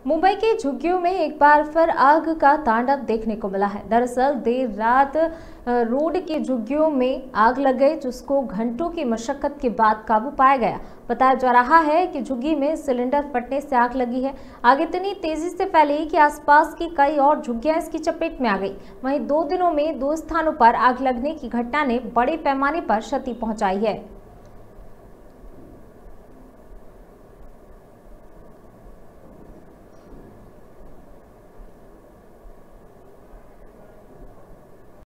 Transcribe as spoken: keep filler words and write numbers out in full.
मुंबई के झुग्गियों में एक बार फिर आग का तांडव देखने को मिला है। दरअसल देर रात रोड के झुग्गियों में आग लग गई, जिसको घंटों की मशक्कत के बाद काबू पाया गया। बताया जा रहा है कि झुग्गी में सिलेंडर फटने से आग लगी है। आग इतनी तेजी से फैली कि आसपास की कई और झुग्गियां इसकी चपेट में आ गई। वहीं दो दिनों में दो स्थानों पर आग लगने की घटना ने बड़े पैमाने पर क्षति पहुंचाई है।